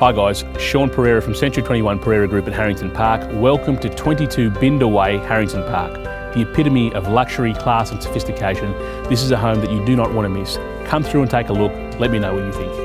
Hi guys, Sean Pereira from Century 21 Pereira Group at Harrington Park. Welcome to 22 Binda Way, Harrington Park, the epitome of luxury, class and sophistication. This is a home that you do not want to miss. Come through and take a look. Let me know what you think.